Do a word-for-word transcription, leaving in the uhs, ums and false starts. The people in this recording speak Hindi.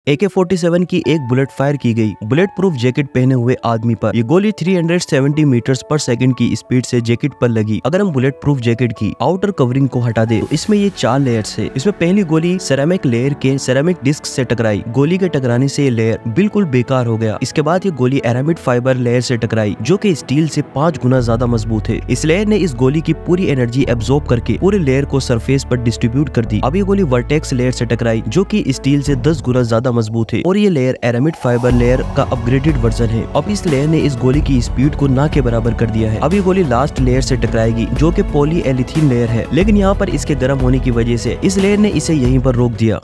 ए के फोर्टी सेवन की एक बुलेट फायर की गई बुलेट प्रूफ जैकेट पहने हुए आदमी पर। ये गोली तीन सौ सत्तर मीटर्स पर सेकंड की स्पीड से जैकेट पर लगी। अगर हम बुलेट प्रूफ जैकेट की आउटर कवरिंग को हटा दे तो इसमें ये चार लेयर्स है। इसमें पहली गोली सेरेमिक लेयर के सेरेमिक डिस्क से टकराई। गोली के टकराने से ये लेयर बिल्कुल बेकार हो गया। इसके बाद ये गोली एरामिड फाइबर लेयर से टकराई जो कि स्टील से पांच गुना ज्यादा मजबूत है। इस लेयर ने इस गोली की पूरी एनर्जी एब्जॉर्ब करके पूरे लेयर को सरफेस पर डिस्ट्रीब्यूट कर दी। अब ये गोली वर्टेक्स लेयर से टकराई जो कि स्टील से दस गुना ज्यादा मजबूत है और ये लेयर एरामिड फाइबर लेयर का अपग्रेडेड वर्जन है। अब इस लेयर ने इस गोली की स्पीड को ना के बराबर कर दिया है। अब ये गोली लास्ट लेयर से टकराएगी जो कि पॉली एलिथीन लेयर है, लेकिन यहाँ पर इसके गर्म होने की वजह से इस लेयर ने इसे यहीं पर रोक दिया।